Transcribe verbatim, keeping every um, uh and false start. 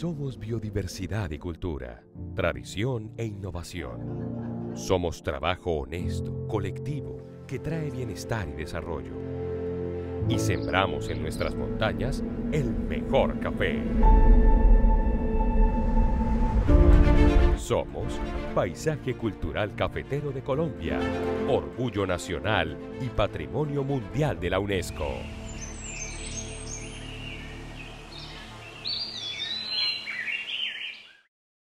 Somos biodiversidad y cultura, tradición e innovación. Somos trabajo honesto, colectivo, que trae bienestar y desarrollo. Y sembramos en nuestras montañas el mejor café. Somos Paisaje Cultural Cafetero de Colombia, Orgullo Nacional y Patrimonio Mundial de la UNESCO.